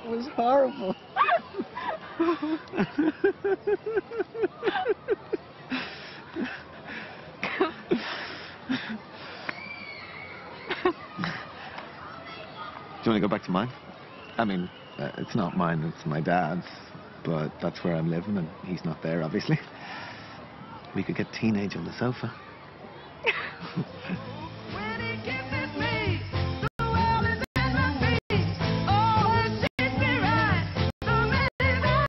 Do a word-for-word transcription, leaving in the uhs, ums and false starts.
was horrible. Do you want to go back to mine? I mean, uh, it's not mine, it's my dad's. But that's where I'm living, and he's not there, obviously. We could get teenage on the sofa.